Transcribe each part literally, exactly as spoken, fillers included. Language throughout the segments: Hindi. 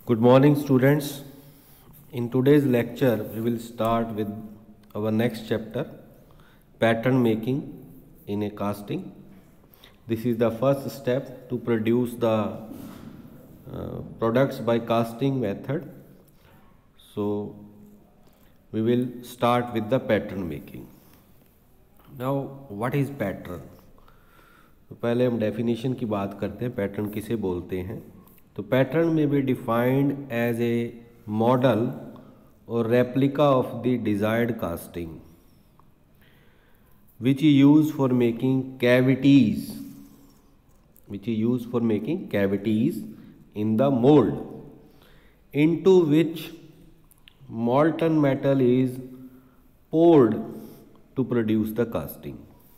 Good morning, students. In today's lecture, we will start with our next chapter, pattern making in a casting. This is the first step to produce the uh, products by casting method. So, we will start with the pattern making. Now, what is pattern? तो पहले हम डेफिनेशन की बात करते हैं, पैटर्न किसे बोलते हैं. तो पैटर्न में be defined as a model और replica of the desired casting which is use for making cavities which is use for making cavities in the mould into which molten metal is poured to produce the casting.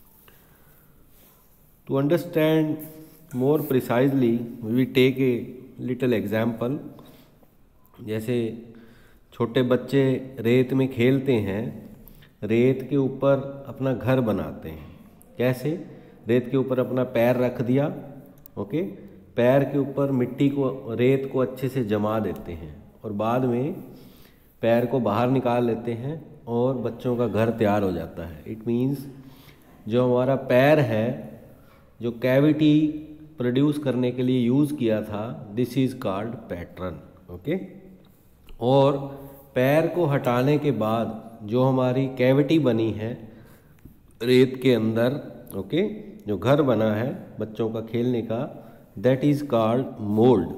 To understand more precisely, we will take a little example. जैसे छोटे बच्चे रेत में खेलते हैं, रेत के ऊपर अपना घर बनाते हैं. कैसे? रेत के ऊपर अपना पैर रख दिया, ओके, पैर के ऊपर मिट्टी को, रेत को अच्छे से जमा देते हैं और बाद में पैर को बाहर निकाल लेते हैं और बच्चों का घर तैयार हो जाता है. इट मीन्स जो हमारा पैर है, जो कैविटी प्रोड्यूस करने के लिए यूज़ किया था, this is called pattern. Okay. और पैर को हटाने के बाद जो हमारी कैविटी बनी है रेत के अंदर, ओके, जो घर बना है बच्चों का खेलने का, दैट इज़ कॉल्ड मोल्ड.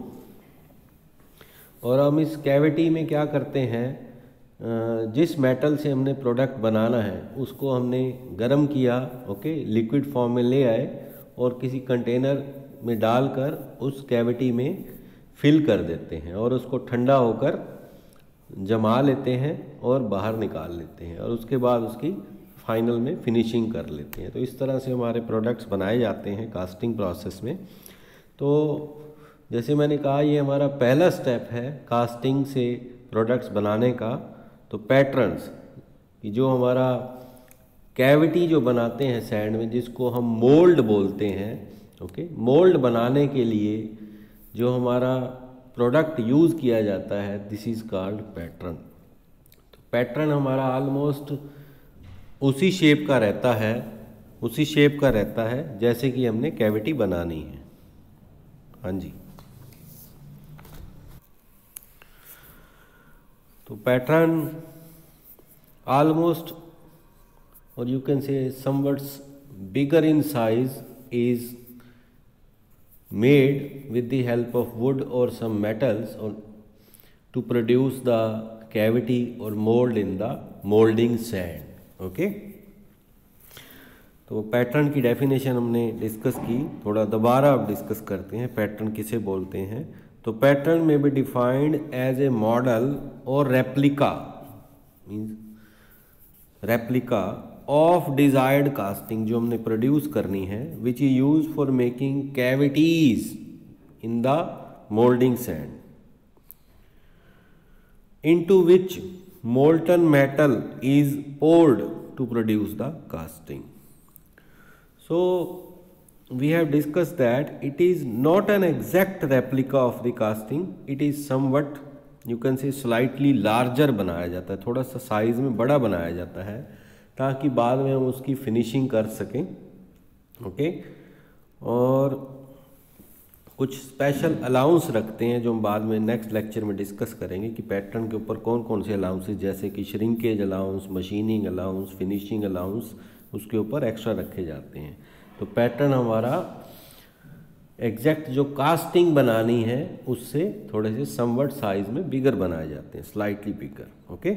और हम इस कैविटी में क्या करते हैं, जिस मेटल से हमने प्रोडक्ट बनाना है उसको हमने गर्म किया, ओके, लिक्विड फॉर्म में ले आए और किसी कंटेनर में डालकर उस कैविटी में फिल कर देते हैं और उसको ठंडा होकर जमा लेते हैं और बाहर निकाल लेते हैं और उसके बाद उसकी फाइनल में फिनिशिंग कर लेते हैं. तो इस तरह से हमारे प्रोडक्ट्स बनाए जाते हैं कास्टिंग प्रोसेस में. तो जैसे मैंने कहा, ये हमारा पहला स्टेप है कास्टिंग से प्रोडक्ट्स बनाने का. तो पैटर्न्स कि जो हमारा कैविटी जो बनाते हैं सैंड में, जिसको हम मोल्ड बोलते हैं, ओके, मोल्ड बनाने के लिए जो हमारा प्रोडक्ट यूज़ किया जाता है, दिस इज़ कॉल्ड पैटर्न. तो पैटर्न हमारा ऑलमोस्ट उसी शेप का रहता है उसी शेप का रहता है जैसे कि हमने कैविटी बनानी है. हाँ जी. तो पैटर्न ऑलमोस्ट, और you can say somewhat's bigger in size, is made with the help of wood और सम मेटल्स और टू प्रोड्यूस द कैविटी और mould in the moulding sand. Okay. तो पैटर्न की डेफिनेशन हमने डिस्कस की, थोड़ा दोबारा अब डिस्कस करते हैं पैटर्न किसे बोलते हैं. तो पैटर्न में be defined as a model और replica, means replica of desired casting जो हमने प्रोड्यूस करनी है, which is use for making cavities in the moulding sand into which molten metal is poured to produce the casting. So we have discussed that it is not an exact replica of the casting. It is somewhat, you can say, slightly larger बनाया जाता है, थोड़ा सा साइज में बड़ा बनाया जाता है ताकि बाद में हम उसकी फिनिशिंग कर सकें. ओके. और कुछ स्पेशल अलाउंस रखते हैं जो हम बाद में नेक्स्ट लेक्चर में डिस्कस करेंगे कि पैटर्न के ऊपर कौन कौन से अलाउंसेस, जैसे कि shrinkage allowance, machining allowance, finishing allowance, उसके ऊपर एक्स्ट्रा रखे जाते हैं. तो पैटर्न हमारा एग्जैक्ट जो कास्टिंग बनानी है उससे थोड़े से समवट साइज में बिगर बनाए जाते हैं, स्लाइटली बिगर. ओके.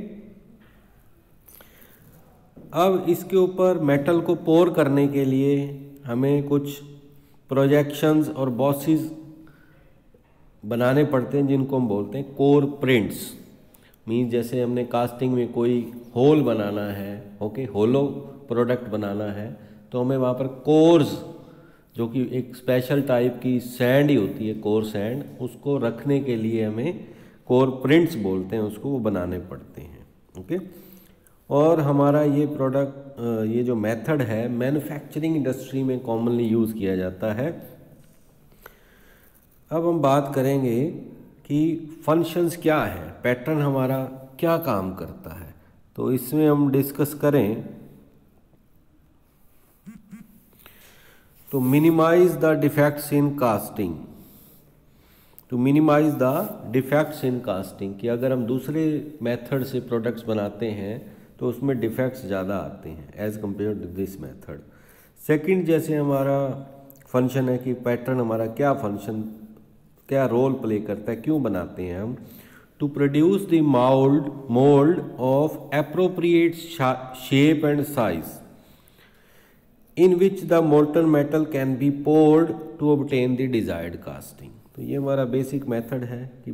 अब इसके ऊपर मेटल को पोर करने के लिए हमें कुछ प्रोजेक्शंस और बॉसेस बनाने पड़ते हैं जिनको हम बोलते हैं कोर प्रिंट्स. मीन्स जैसे हमने कास्टिंग में कोई होल बनाना है, ओके, होलो प्रोडक्ट बनाना है, तो हमें वहाँ पर कोर्स, जो कि एक स्पेशल टाइप की सैंड ही होती है, कोर सैंड, उसको रखने के लिए हमें कोर प्रिंट्स बोलते हैं, उसको वो बनाने पड़ते हैं. ओके. और हमारा ये प्रोडक्ट, ये जो मेथड है मैन्युफैक्चरिंग इंडस्ट्री में कॉमनली यूज़ किया जाता है. अब हम बात करेंगे कि फंक्शंस क्या है, पैटर्न हमारा क्या काम करता है। तो इसमें हम डिस्कस करें तो minimize the defects in casting, to minimize the defects in casting, कि अगर हम दूसरे मेथड से प्रोडक्ट्स बनाते हैं तो उसमें डिफेक्ट्स ज़्यादा आते हैं as compare to this method. Second, जैसे हमारा फंक्शन है कि पैटर्न हमारा क्या फंक्शन, क्या रोल प्ले करता है, क्यों बनाते हैं हम, to produce the mould mould of appropriate shape and size in which the molten metal can be poured to obtain the desired casting. तो ये हमारा बेसिक मेथड है कि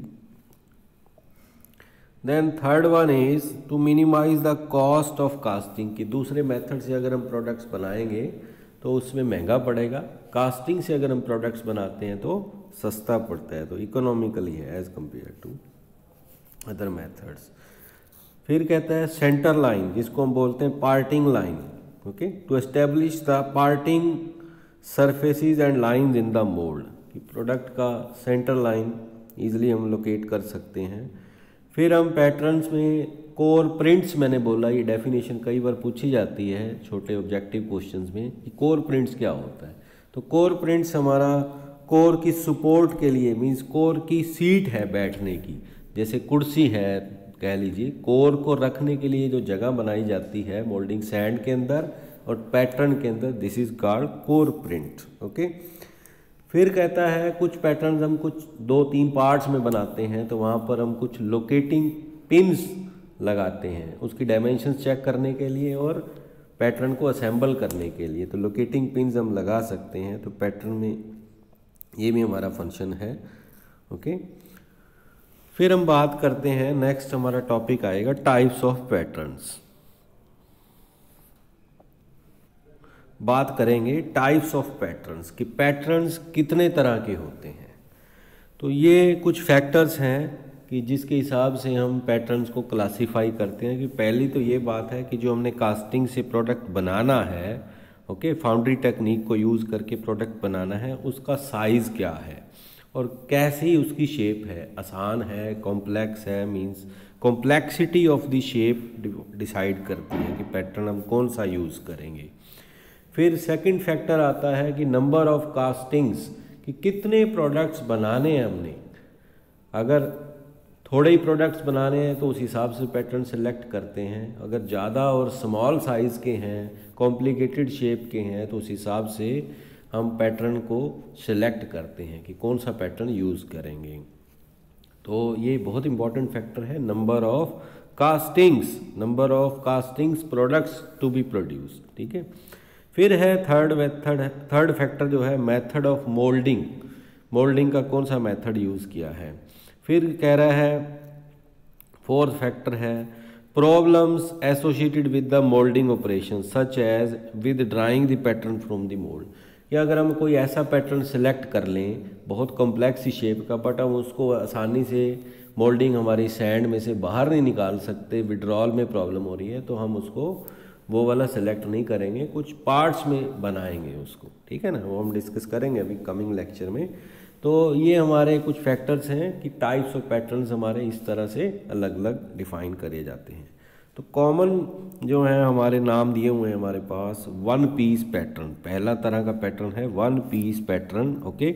then third one is to minimize the cost of casting, कि दूसरे मेथड से अगर हम प्रोडक्ट्स बनाएंगे तो उसमें महंगा पड़ेगा, कास्टिंग से अगर हम प्रोडक्ट्स बनाते हैं तो सस्ता पड़ता है, तो इकोनॉमिकली है as compare to other methods. फिर कहता है सेंटर लाइन, जिसको हम बोलते हैं parting line, okay, to establish the parting surfaces and lines in the mould, कि प्रोडक्ट का सेंटर लाइन इजीली हम लोकेट कर सकते हैं। फिर हम पैटर्न्स में कोर प्रिंट्स, मैंने बोला ये डेफिनेशन कई बार पूछी जाती है छोटे ऑब्जेक्टिव क्वेश्चंस में कि कोर प्रिंट्स क्या होता है। तो कोर प्रिंट्स हमारा कोर की सपोर्ट के लिए, मींस कोर की सीट है बैठने की, जैसे कुर्सी है कह लीजिए, कोर को रखने के लिए जो जगह बनाई जाती है मोल्डिंग सैंड के अंदर और पैटर्न के अंदर, this is called core print, okay. फिर कहता है कुछ पैटर्न्स हम कुछ दो तीन पार्ट्स में बनाते हैं तो वहाँ पर हम कुछ लोकेटिंग पिन्स लगाते हैं उसकी डायमेंशंस चेक करने के लिए और पैटर्न को असेंबल करने के लिए, तो लोकेटिंग पिन्स हम लगा सकते हैं। तो पैटर्न में ये भी हमारा फंक्शन है, ओके। फिर हम बात करते हैं, नेक्स्ट हमारा टॉपिक आएगा टाइप्स ऑफ पैटर्न्स। बात करेंगे टाइप्स ऑफ पैटर्न्स कि पैटर्न्स कितने तरह के होते हैं। तो ये कुछ फैक्टर्स हैं कि जिसके हिसाब से हम पैटर्न्स को क्लासिफाई करते हैं। कि पहली तो ये बात है कि जो हमने कास्टिंग से प्रोडक्ट बनाना है, ओके, फाउंड्री टेक्निक को यूज़ करके प्रोडक्ट बनाना है, उसका साइज़ क्या है और कैसी उसकी शेप है, आसान है, कॉम्प्लेक्स है, means complexity of the shape decide करती है कि पैटर्न हम कौन सा यूज़ करेंगे। फिर सेकंड फैक्टर आता है कि नंबर ऑफ कास्टिंग्स, कि कितने प्रोडक्ट्स बनाने हैं हमने। अगर थोड़े ही प्रोडक्ट्स बनाने हैं तो उस हिसाब से पैटर्न सेलेक्ट करते हैं, अगर ज़्यादा और स्मॉल साइज़ के हैं, कॉम्प्लिकेटेड शेप के हैं, तो उस हिसाब से हम पैटर्न को सिलेक्ट करते हैं कि कौन सा पैटर्न यूज़ करेंगे। तो ये बहुत इंपॉर्टेंट फैक्टर है, number of castings, number of castings products to be produced, ठीक है। फिर है थर्ड मेथड, थर्ड फैक्टर जो है मेथड ऑफ मोल्डिंग, मोल्डिंग का कौन सा मेथड यूज़ किया है। फिर कह रहा है फोर्थ फैक्टर है problems associated with the moulding operation such as with drawing the pattern from the mould, या अगर हम कोई ऐसा पैटर्न सेलेक्ट कर लें बहुत कॉम्प्लेक्स सी शेप का, बट हम उसको आसानी से मोल्डिंग हमारी सैंड में से बाहर नहीं निकाल सकते, विड्रॉल में प्रॉब्लम हो रही है, तो हम उसको वो वाला सेलेक्ट नहीं करेंगे, कुछ पार्ट्स में बनाएंगे उसको, ठीक है ना, वो हम डिस्कस करेंगे अभी कमिंग लेक्चर में। तो ये हमारे कुछ फैक्टर्स हैं कि टाइप्स ऑफ पैटर्न्स हमारे इस तरह से अलग अलग डिफाइन करे जाते हैं। तो कॉमन जो है हमारे नाम दिए हुए हैं हमारे पास, वन पीस पैटर्न, पहला तरह का पैटर्न है one piece pattern, okay.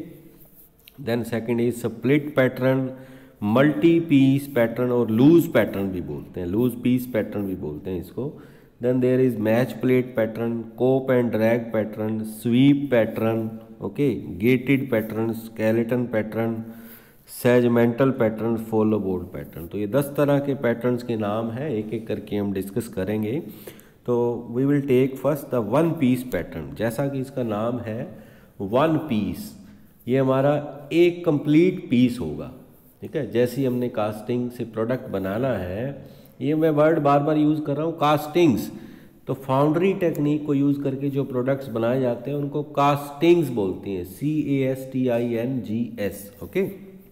Then second is split pattern, multi piece pattern और लूज पैटर्न भी बोलते हैं, लूज पीस पैटर्न भी बोलते हैं इसको। Then there is match plate pattern, cope and drag pattern, sweep pattern, okay, gated pattern, skeleton pattern, segmental pattern, follow board pattern। तो ये दस तरह के पैटर्न्स के नाम हैं, एक एक करके हम डिस्कस करेंगे। तो we will take first the one piece pattern, जैसा कि इसका नाम है one piece, ये हमारा एक कंप्लीट पीस होगा, ठीक है। जैसे ही हमने कास्टिंग से प्रोडक्ट बनाना है, ये मैं वर्ड बार बार यूज़ कर रहा हूँ कास्टिंग्स, तो फाउंड्री टेक्निक को यूज़ करके जो प्रोडक्ट्स बनाए जाते हैं उनको कास्टिंग्स बोलती हैं, C A S T I N G S, okay.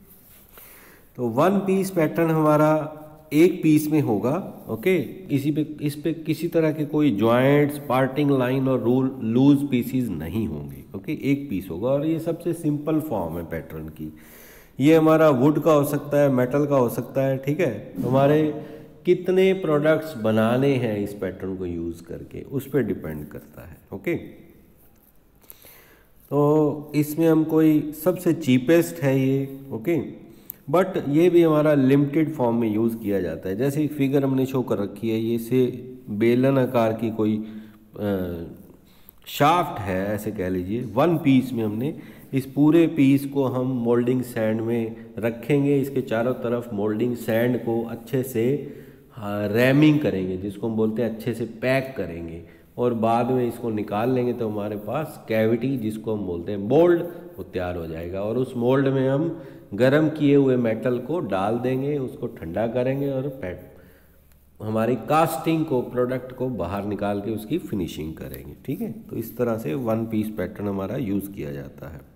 तो वन पीस पैटर्न हमारा एक पीस में होगा, ओके। इसी पे इस पे किसी तरह के कोई जॉइंट्स, पार्टिंग लाइन और रूल लूज पीसीज नहीं होंगे, ओके, एक पीस होगा और ये सबसे सिंपल फॉर्म है पैटर्न की। ये हमारा वुड का हो सकता है, मेटल का हो सकता है, ठीक है। हमारे कितने प्रोडक्ट्स बनाने हैं इस पैटर्न को यूज़ करके, उस पर डिपेंड करता है, ओके। तो इसमें हम कोई सबसे चीपेस्ट है ये, ओके, बट ये भी हमारा लिमिटेड फॉर्म में यूज़ किया जाता है। जैसे फिगर हमने शो कर रखी है, ये से बेलन आकार की कोई शाफ्ट है, ऐसे कह लीजिए। वन पीस में हमने इस पूरे पीस को हम मोल्डिंग सैंड में रखेंगे, इसके चारों तरफ मोल्डिंग सैंड को अच्छे से रैमिंग करेंगे, जिसको हम बोलते हैं अच्छे से पैक करेंगे, और बाद में इसको निकाल लेंगे तो हमारे पास कैविटी, जिसको हम बोलते हैं मोल्ड, वो तैयार हो जाएगा। और उस मोल्ड में हम गरम किए हुए मेटल को डाल देंगे, उसको ठंडा करेंगे और पैट हमारी कास्टिंग को, प्रोडक्ट को बाहर निकाल के उसकी फिनिशिंग करेंगे, ठीक है। तो इस तरह से वन पीस पैटर्न हमारा यूज़ किया जाता है।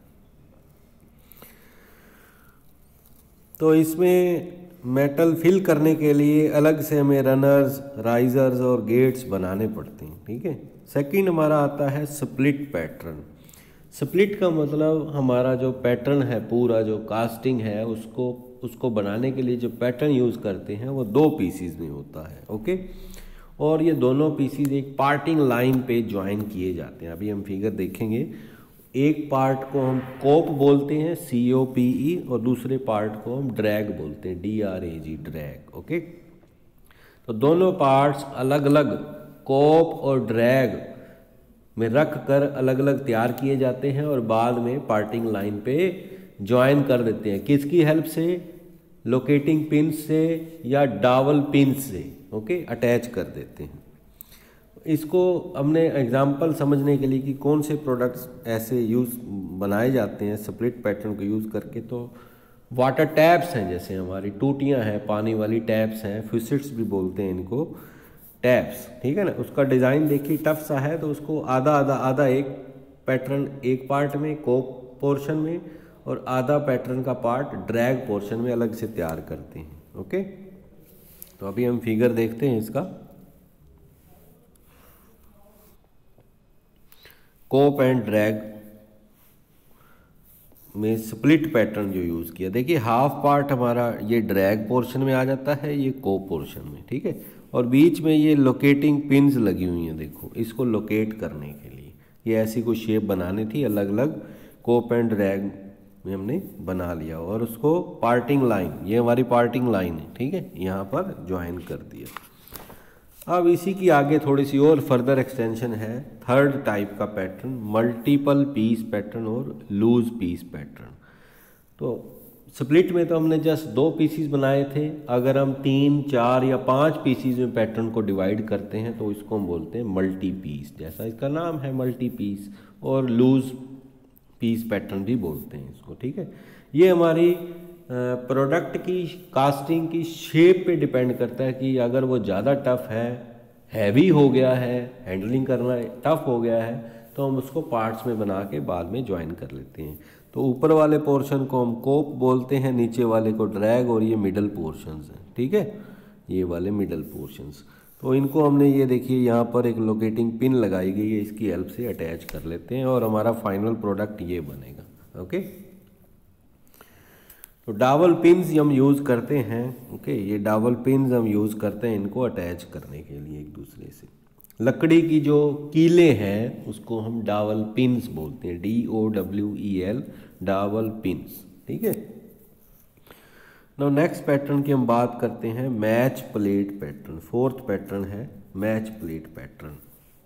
तो इसमें मेटल फिल करने के लिए अलग से हमें रनर्स, राइजर्स और गेट्स बनाने पड़ते हैं, ठीक है। सेकंड हमारा आता है स्प्लिट पैटर्न। स्प्लिट का मतलब हमारा जो पैटर्न है, पूरा जो कास्टिंग है, उसको उसको बनाने के लिए जो पैटर्न यूज़ करते हैं वो दो पीसीज में होता है, ओके। और ये दोनों पीसीज एक पार्टिंग लाइन पे ज्वाइन किए जाते हैं। अभी हम फिगर देखेंगे। एक पार्ट को हम कोप बोलते हैं, सी ओ पी ई, और दूसरे पार्ट को हम ड्रैग बोलते हैं, D R A G, drag, okay. तो दोनों पार्ट्स अलग अलग कोप और ड्रैग में रख कर अलग अलग तैयार किए जाते हैं और बाद में पार्टिंग लाइन पे ज्वाइन कर देते हैं। किसकी हेल्प से? लोकेटिंग पिन से या डावल पिन से, ओके, अटैच कर देते हैं। इसको हमने एग्जांपल समझने के लिए कि कौन से प्रोडक्ट्स ऐसे यूज़ बनाए जाते हैं स्प्लिट पैटर्न को यूज़ करके, तो वाटर टैप्स हैं, जैसे हमारी टूटियां हैं, पानी वाली टैप्स हैं, फिसिट्स भी बोलते हैं इनको, टैप्स, ठीक है ना। उसका डिज़ाइन देखिए टफ सा है, तो उसको आधा आधा आधा एक पैटर्न एक पार्ट में, कोप पोर्शन में, और आधा पैटर्न का पार्ट ड्रैग पोर्शन में अलग से तैयार करते हैं, ओके। तो अभी हम फिगर देखते हैं इसका। कोप एंड ड्रैग में स्प्लिट पैटर्न जो यूज़ किया, देखिए हाफ पार्ट हमारा ये ड्रैग पोर्शन में आ जाता है, ये कोप पोर्शन में, ठीक है। और बीच में ये लोकेटिंग पिन्स लगी हुई हैं, देखो, इसको लोकेट करने के लिए ये ऐसी कोई शेप बनानी थी, अलग अलग कोप एंड ड्रैग में हमने बना लिया, और उसको पार्टिंग लाइन, ये हमारी पार्टिंग लाइन है, ठीक है, यहाँ पर ज्वाइन कर दिया। अब इसी की आगे थोड़ी सी और फर्दर एक्सटेंशन है, थर्ड टाइप का पैटर्न, मल्टीपल पीस पैटर्न और लूज पीस पैटर्न। तो स्प्लिट में तो हमने जस्ट दो पीसीज बनाए थे, अगर हम तीन, चार या पांच पीसीज में पैटर्न को डिवाइड करते हैं तो इसको हम बोलते हैं मल्टी पीस, जैसा इसका नाम है मल्टी पीस, और लूज पीस पैटर्न भी बोलते हैं इसको, ठीक है। ये हमारी प्रोडक्ट की कास्टिंग की शेप पे डिपेंड करता है कि अगर वो ज़्यादा टफ है, हैवी हो गया है, हैंडलिंग करना टफ हो गया है, तो हम उसको पार्ट्स में बना के बाद में ज्वाइन कर लेते हैं। तो ऊपर वाले पोर्शन को हम कोप बोलते हैं, नीचे वाले को ड्रैग, और ये मिडल पोर्शंस हैं, ठीक है, ये वाले मिडल पोर्शंस। तो इनको हमने, ये देखिए यहाँ पर एक लोकेटिंग पिन लगाई गई है, इसकी हेल्प से अटैच कर लेते हैं और हमारा फाइनल प्रोडक्ट ये बनेगा, ओके। तो डावल पिन्स हम यूज़ करते हैं, ओके, ये डावल पिन्स हम यूज़ करते हैं इनको अटैच करने के लिए एक दूसरे से। लकड़ी की जो कीले हैं उसको हम डावल पिन्स बोलते हैं, D O W E L, dowel pins, ठीक है। नाउ नेक्स्ट पैटर्न की हम बात करते हैं, match plate pattern. Fourth pattern है मैच प्लेट पैटर्न।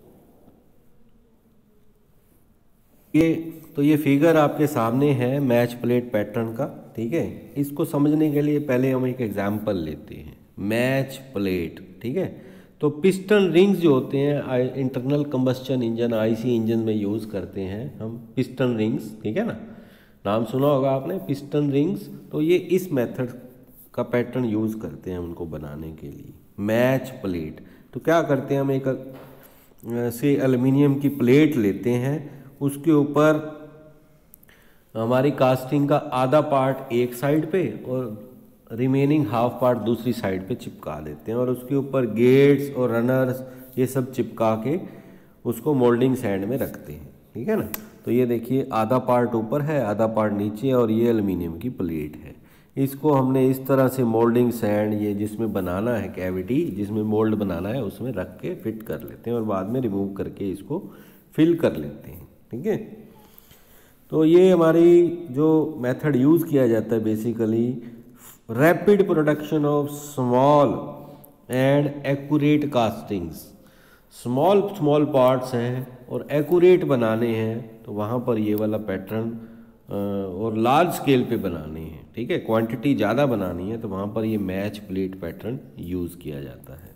ये तो ये फिगर आपके सामने है मैच प्लेट पैटर्न का, ठीक है। इसको समझने के लिए पहले हम एक एग्जांपल लेते हैं, मैच प्लेट, ठीक है। तो पिस्टन रिंग्स जो होते हैं internal combustion engine, IC engine में यूज़ करते हैं हम पिस्टन रिंग्स, ठीक है ना, नाम सुना होगा आपने पिस्टन रिंग्स। तो ये इस मेथड का पैटर्न यूज़ करते हैं उनको बनाने के लिए, मैच प्लेट। तो क्या करते हैं, हम एक से एल्युमिनियम की प्लेट लेते हैं, उसके ऊपर हमारी कास्टिंग का आधा पार्ट एक साइड पे और रिमेनिंग हाफ पार्ट दूसरी साइड पे चिपका देते हैं, और उसके ऊपर गेट्स और रनर्स ये सब चिपका के उसको मोल्डिंग सैंड में रखते हैं, ठीक है ना। तो ये देखिए आधा पार्ट ऊपर है, आधा पार्ट नीचे, और ये एल्युमिनियम की प्लेट है। इसको हमने इस तरह से मोल्डिंग सैंड, ये जिसमें बनाना है कैविटी, जिसमें मोल्ड बनाना है, उसमें रख के फिट कर लेते हैं और बाद में रिमूव करके इसको फिल कर लेते हैं। ठीक है, तो ये हमारी जो मेथड यूज़ किया जाता है basically, rapid production of small and accurate castings. Small small parts हैं और एक्यूरेट बनाने हैं तो वहाँ पर ये वाला पैटर्न, और लार्ज स्केल पे बनाने हैं, ठीक है, क्वांटिटी ज़्यादा बनानी है तो वहाँ पर ये मैच प्लेट पैटर्न यूज़ किया जाता है।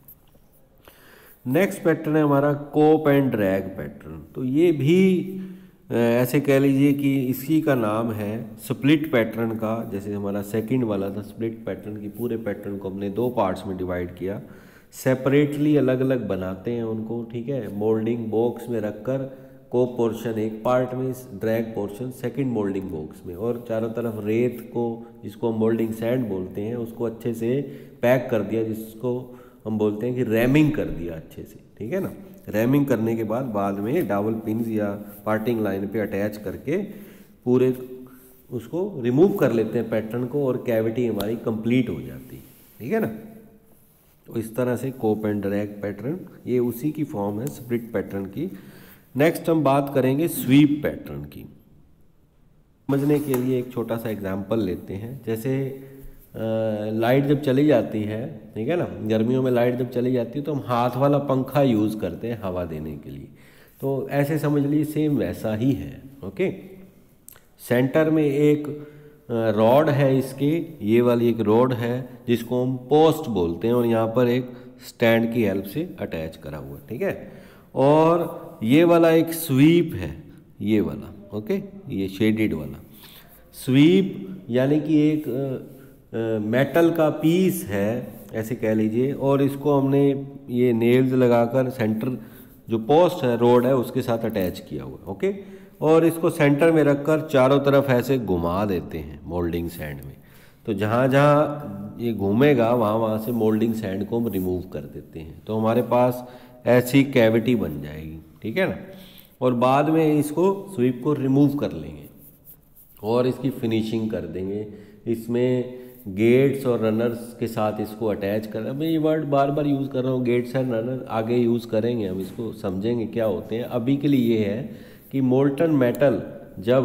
नेक्स्ट पैटर्न है हमारा कोप एंड ड्रैग पैटर्न। तो ये भी ऐसे कह लीजिए कि इसी का नाम है स्प्लिट पैटर्न का। जैसे हमारा सेकंड वाला था स्प्लिट पैटर्न की, पूरे पैटर्न को हमने दो पार्ट्स में डिवाइड किया, सेपरेटली अलग अलग बनाते हैं उनको, ठीक है, मोल्डिंग बॉक्स में रखकर कोप पोर्शन एक पार्ट में, drag portion second moulding box में, और चारों तरफ रेत को, जिसको हम मोल्डिंग सैंड बोलते हैं, उसको अच्छे से पैक कर दिया, जिसको हम बोलते हैं कि रैमिंग कर दिया अच्छे से, ठीक है ना। रैमिंग करने के बाद बाद में डबल पिन्स या पार्टिंग लाइन पे अटैच करके पूरे उसको रिमूव कर लेते हैं पैटर्न को, और कैविटी हमारी कंप्लीट हो जाती है, ठीक है ना। तो इस तरह से कोप एंड ड्रैग पैटर्न, ये उसी की फॉर्म है स्प्लिट पैटर्न की। नेक्स्ट हम बात करेंगे स्वीप पैटर्न की। समझने के लिए एक छोटा सा एग्जांपल लेते हैं। जैसे लाइट जब चली जाती है, ठीक है ना, गर्मियों में लाइट जब चली जाती है तो हम हाथ वाला पंखा यूज़ करते हैं हवा देने के लिए। तो ऐसे समझ लीजिए सेम वैसा ही है। ओके, सेंटर में एक रॉड है इसके, ये वाली एक रॉड है जिसको हम पोस्ट बोलते हैं, और यहाँ पर एक स्टैंड की हेल्प से अटैच करा हुआ है, ठीक है। और ये वाला एक स्वीप है, ये वाला, ओके, ये शेडेड वाला स्वीप, यानी कि एक मेटल का पीस है ऐसे कह लीजिए, और इसको हमने ये नेल्स लगाकर सेंटर जो पोस्ट है, रोड है, उसके साथ अटैच किया हुआ है। ओके, और इसको सेंटर में रखकर चारों तरफ ऐसे घुमा देते हैं मोल्डिंग सैंड में। तो जहाँ जहाँ ये घूमेगा वहाँ वहाँ से मोल्डिंग सैंड को हम रिमूव कर देते हैं, तो हमारे पास ऐसी कैविटी बन जाएगी, ठीक है ना। और बाद में इसको स्वीप को रिमूव कर लेंगे और इसकी फिनिशिंग कर देंगे। इसमें गेट्स और रनर्स के साथ इसको अटैच कर, मैं ये वर्ड बार बार यूज़ कर रहा हूँ, गेट्स एंड रनर, आगे यूज़ करेंगे हम, इसको समझेंगे क्या होते हैं। अभी के लिए ये है कि मोल्टन मेटल जब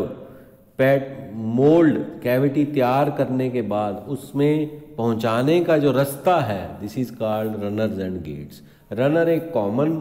पैट मोल्ड कैविटी तैयार करने के बाद उसमें पहुंचाने का जो रास्ता है, this is called runners and gates. Runner एक कॉमन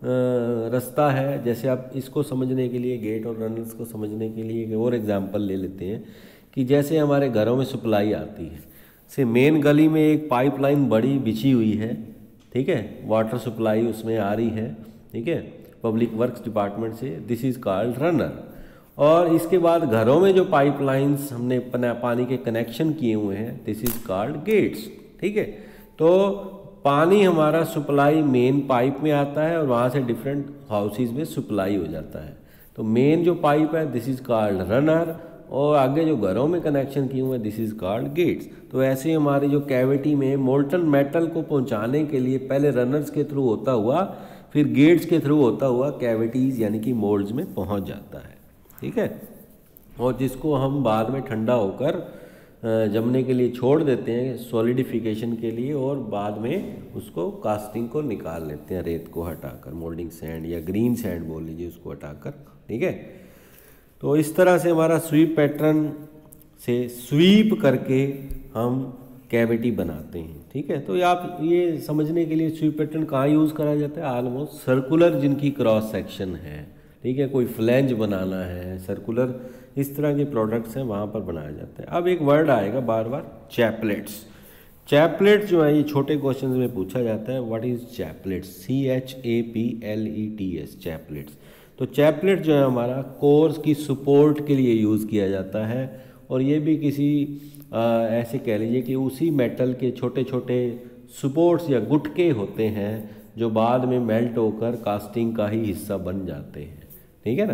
रास्ता है, जैसे आप इसको समझने के लिए, गेट और रनर्स को समझने के लिए एक और एग्जांपल ले लेते हैं कि जैसे हमारे घरों में सप्लाई आती है, से मेन गली में एक पाइपलाइन बड़ी बिछी हुई है, ठीक है, वाटर सप्लाई उसमें आ रही है, ठीक है, पब्लिक वर्क्स डिपार्टमेंट से, दिस इज़ कॉल्ड रनर। और इसके बाद घरों में जो पाइपलाइंस हमने पानी के कनेक्शन किए हुए हैं, दिस इज़ कॉल्ड गेट्स, ठीक है। तो पानी हमारा सप्लाई मेन पाइप में आता है और वहाँ से डिफरेंट हाउसेज में सप्लाई हो जाता है। तो मेन जो पाइप है दिस इज़ कॉल्ड रनर, और आगे जो घरों में कनेक्शन किए हुए हैं दिस इज़ कॉल्ड गेट्स। तो ऐसे ही हमारी जो कैविटी में मोल्टन मेटल को पहुंचाने के लिए पहले रनर्स के थ्रू होता हुआ, फिर गेट्स के थ्रू होता हुआ कैविटीज़ यानी कि मोल्ड्स में पहुंच जाता है, ठीक है। और जिसको हम बाद में ठंडा होकर जमने के लिए छोड़ देते हैं सॉलिडिफिकेशन के लिए, और बाद में उसको कास्टिंग को निकाल लेते हैं, रेत को हटाकर, मोल्डिंग सैंड या ग्रीन सैंड बोल लीजिए उसको हटाकर, ठीक है। तो इस तरह से हमारा स्वीप पैटर्न से स्वीप करके हम कैविटी बनाते हैं, ठीक है। तो आप ये समझने के लिए स्वीप पैटर्न कहाँ यूज़ करा जाता है, ऑलमोस्ट सर्कुलर जिनकी क्रॉस सेक्शन है, ठीक है, कोई फ्लैंज बनाना है, सर्कुलर इस तरह के प्रोडक्ट्स हैं वहाँ पर बनाया जाता है। अब एक वर्ड आएगा बार बार, चैपलेट्स। चैपलेट्स जो है ये छोटे क्वेश्चन में पूछा जाता है, what is chaplets, C H A P L E T S, chaplets. तो चैपलेट जो है हमारा कोर्स की सपोर्ट के लिए यूज़ किया जाता है, और ये भी किसी आ, ऐसे कह लीजिए कि उसी मेटल के छोटे छोटे सपोर्ट्स या गुटके होते हैं जो बाद में मेल्ट होकर कास्टिंग का ही हिस्सा बन जाते हैं, ठीक है ना।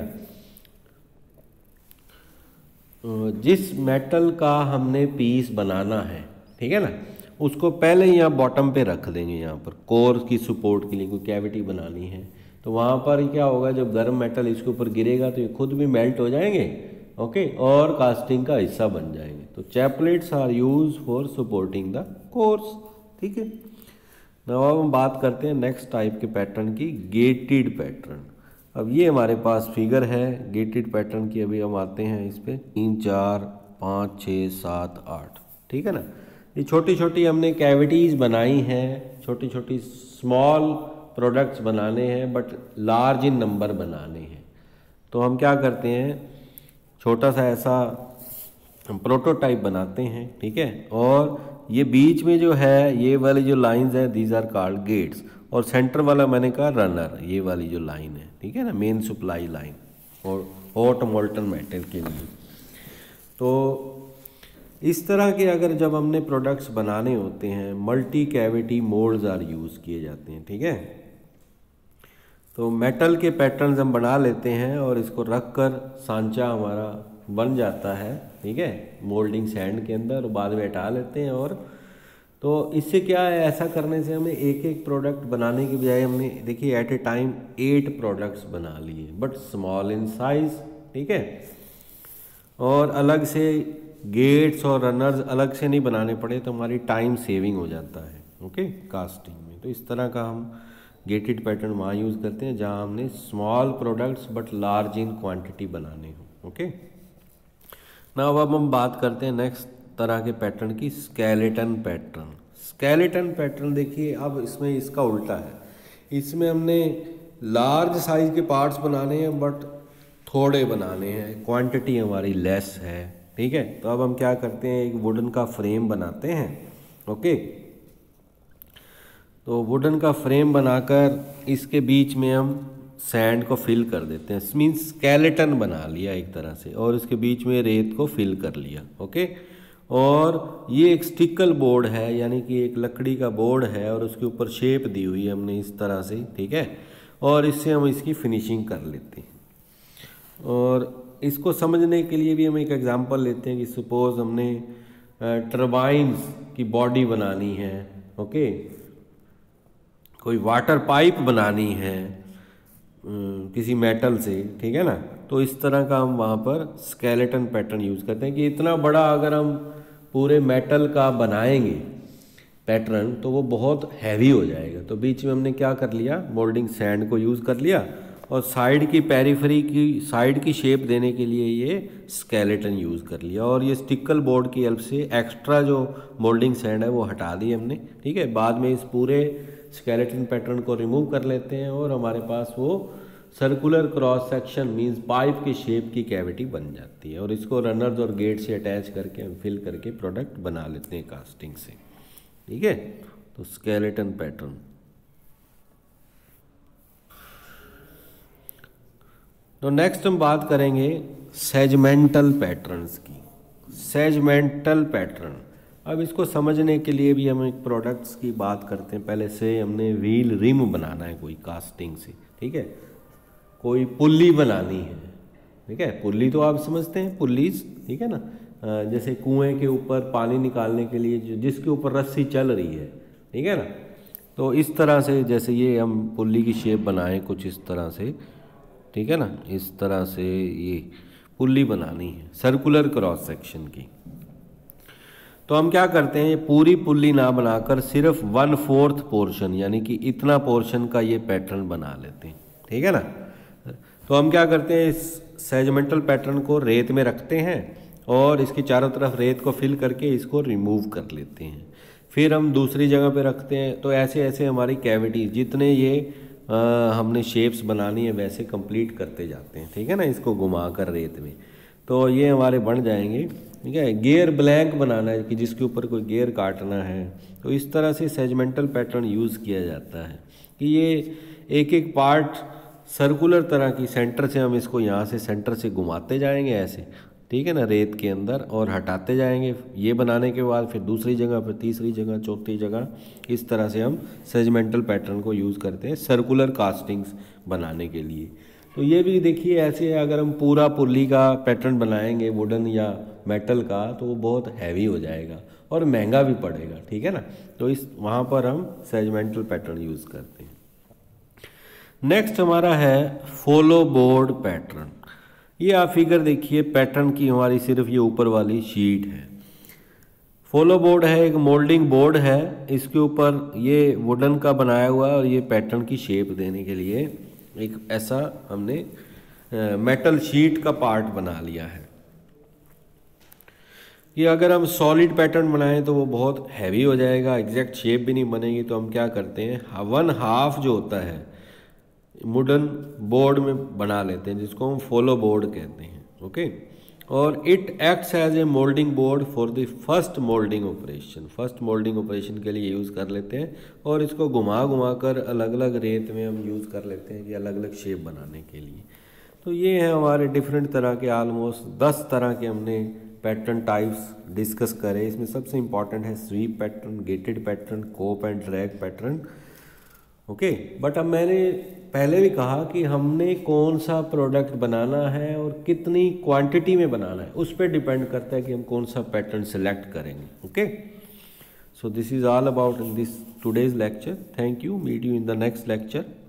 जिस मेटल का हमने पीस बनाना है, ठीक है ना, उसको पहले यहाँ बॉटम पे रख देंगे, यहाँ पर कोर की सपोर्ट के लिए कोई कैविटी बनानी है तो वहाँ पर क्या होगा, जब गर्म मेटल इसके ऊपर गिरेगा तो ये खुद भी मेल्ट हो जाएंगे, ओके, और कास्टिंग का हिस्सा बन जाएंगे। तो chaplets are use for supporting the cores, ठीक है। अब हम बात करते हैं नेक्स्ट टाइप के पैटर्न की, गेटेड पैटर्न। अब ये हमारे पास फिगर है गेटेड पैटर्न की। अभी हम आते हैं इस पे, तीन चार पाँच छः सात आठ, ठीक है ना। ये छोटी छोटी हमने कैविटीज़ बनाई हैं, छोटी छोटी स्मॉल प्रोडक्ट्स बनाने हैं बट लार्ज इन नंबर बनाने हैं। तो हम क्या करते हैं, छोटा सा ऐसा प्रोटोटाइप बनाते हैं, ठीक है। और ये बीच में जो है ये वाली जो लाइंस है दीज आर कॉल्ड गेट्स, और सेंटर वाला मैंने कहा रनर, ये वाली जो लाइन है, ठीक है ना, मेन सप्लाई लाइन और हॉट मोल्टन मेटल के लिए। तो इस तरह के अगर जब हमने प्रोडक्ट्स बनाने होते हैं, multi cavity moulds are use किए जाते हैं, ठीक है। तो मेटल के पैटर्न्स हम बना लेते हैं और इसको रख कर सांचा हमारा बन जाता है, ठीक है, मोल्डिंग सैंड के अंदर, और बाद में हटा लेते हैं। और तो इससे क्या है, ऐसा करने से हमें एक एक प्रोडक्ट बनाने की बजाय हमने देखिए at a time eight products बना लिए, बट स्मॉल इन साइज, ठीक है। और अलग से गेट्स और रनर्स अलग से नहीं बनाने पड़े, तो हमारी टाइम सेविंग हो जाता है, ओके, कास्टिंग में। तो इस तरह का हम गेटेड पैटर्न वहाँ यूज़ करते हैं जहाँ हमने small products but large in quantity बनाने हो, ओके। ना अब हम बात करते हैं नेक्स्ट तरह के पैटर्न की, स्केलेटन पैटर्न। स्केलेटन पैटर्न देखिए, अब इसमें इसका उल्टा है, इसमें हमने लार्ज साइज के पार्ट्स बनाने हैं बट थोड़े बनाने हैं, क्वांटिटी हमारी लेस है, ठीक है। तो अब हम क्या करते हैं, एक वुडन का फ्रेम बनाते हैं, ओके। तो वुडन का फ्रेम बनाकर इसके बीच में हम सैंड को फिल कर देते हैं, मीन्स स्केलेटन बना लिया एक तरह से, और इसके बीच में रेत को फिल कर लिया, ओके। और ये एक स्टिकल बोर्ड है, यानी कि एक लकड़ी का बोर्ड है और उसके ऊपर शेप दी हुई है हमने इस तरह से, ठीक है। और इससे हम इसकी फिनिशिंग कर लेते हैं। और इसको समझने के लिए भी हम एक एग्जांपल लेते हैं कि सपोज हमने टरबाइन्स की बॉडी बनानी है, ओके, कोई वाटर पाइप बनानी है किसी मेटल से, ठीक है ना। तो इस तरह का हम वहाँ पर स्केलेटन पैटर्न यूज़ करते हैं कि इतना बड़ा अगर हम पूरे मेटल का बनाएंगे पैटर्न तो वो बहुत हैवी हो जाएगा। तो बीच में हमने क्या कर लिया, मोल्डिंग सैंड को यूज़ कर लिया, और साइड की पेरिफेरी की साइड की शेप देने के लिए ये स्केलेटन यूज़ कर लिया। और ये स्टिकल बोर्ड की हेल्प से एक्स्ट्रा जो मोल्डिंग सैंड है वो हटा दी हमने, ठीक है। बाद में इस पूरे स्केलेटन पैटर्न को रिमूव कर लेते हैं और हमारे पास वो circular cross section means pipe की शेप की कैविटी बन जाती है। और इसको रनर्स और गेट से अटैच करके हम फिल करके प्रोडक्ट बना लेते हैं कास्टिंग से, ठीक है। तो स्केलेटन पैटर्न। तो नेक्स्ट हम बात करेंगे सेगमेंटल पैटर्न्स की। सेगमेंटल पैटर्न, अब इसको समझने के लिए भी हम एक प्रोडक्ट्स की बात करते हैं। पहले से हमने व्हील रिम बनाना है कोई कास्टिंग से, ठीक है। कोई पुल्ली बनानी है, ठीक है। पुल्ली तो आप समझते हैं, पुल्लीज, ठीक है ना, जैसे कुएं के ऊपर पानी निकालने के लिए जो जिसके ऊपर रस्सी चल रही है, ठीक है ना। तो इस तरह से जैसे ये हम पुल्ली की शेप बनाएं कुछ इस तरह से, ठीक है ना, इस तरह से ये पुल्ली बनानी है सर्कुलर क्रॉस सेक्शन की। तो हम क्या करते हैं, ये पूरी पुल्ली ना बनाकर सिर्फ वन फोर्थ पोर्शन यानी कि इतना पोर्शन का ये पैटर्न बना लेते हैं, ठीक है ना। तो हम क्या करते हैं, इस सेगमेंटल पैटर्न को रेत में रखते हैं और इसकी चारों तरफ रेत को फिल करके इसको रिमूव कर लेते हैं। फिर हम दूसरी जगह पे रखते हैं। तो ऐसे ऐसे हमारी कैविटीज जितने ये आ, हमने शेप्स बनानी है वैसे कंप्लीट करते जाते हैं, ठीक है ना, इसको घुमा कर रेत में। तो ये हमारे बन जाएंगे, ठीक है। गियर ब्लैंक बनाना है कि जिसके ऊपर कोई गियर काटना है, तो इस तरह से सेगमेंटल पैटर्न यूज़ किया जाता है कि ये एक एक पार्ट सर्कुलर तरह की, सेंटर से हम इसको यहाँ से सेंटर से घुमाते जाएंगे ऐसे, ठीक है ना, रेत के अंदर, और हटाते जाएंगे। ये बनाने के बाद फिर दूसरी जगह, फिर तीसरी जगह, चौथी जगह, इस तरह से हम सेगमेंटल पैटर्न को यूज़ करते हैं सर्कुलर कास्टिंग्स बनाने के लिए। तो ये भी देखिए ऐसे अगर हम पूरा पुल्ली का पैटर्न बनाएंगे वुडन या मेटल का तो वो बहुत हैवी हो जाएगा और महंगा भी पड़ेगा, ठीक है ना। तो इस वहाँ पर हम सेगमेंटल पैटर्न यूज़ करते हैं। नेक्स्ट हमारा है फॉलो बोर्ड पैटर्न। ये आप फिगर देखिए, पैटर्न की हमारी सिर्फ ये ऊपर वाली शीट है। फॉलो बोर्ड है, एक मोल्डिंग बोर्ड है, इसके ऊपर ये वुडन का बनाया हुआ है और ये पैटर्न की शेप देने के लिए एक ऐसा हमने मेटल शीट का पार्ट बना लिया है। कि अगर हम सॉलिड पैटर्न बनाएं तो वो बहुत हैवी हो जाएगा, एग्जैक्ट शेप भी नहीं बनेगी। तो हम क्या करते हैं, वन हाफ जो होता है वुडन बोर्ड में बना लेते हैं, जिसको हम फॉलो बोर्ड कहते हैं। ओके, और it acts as a moulding board for the first moulding operation. First moulding operation के लिए यूज़ कर लेते हैं और इसको घुमा घुमा कर अलग अलग रेत में हम यूज़ कर लेते हैं कि अलग अलग शेप बनाने के लिए। तो ये हैं हमारे डिफरेंट तरह के, ऑलमोस्ट दस तरह के हमने पैटर्न टाइप्स डिस्कस करे। इसमें सबसे इंपॉर्टेंट है sweep pattern, gated pattern, cope and drag pattern. Okay, but अब मैंने पहले भी कहा कि हमने कौन सा प्रोडक्ट बनाना है और कितनी क्वांटिटी में बनाना है, उस पर डिपेंड करता है कि हम कौन सा पैटर्न सेलेक्ट करेंगे। Okay, so this is all about in this today's lecture. Thank you, meet you in the next lecture.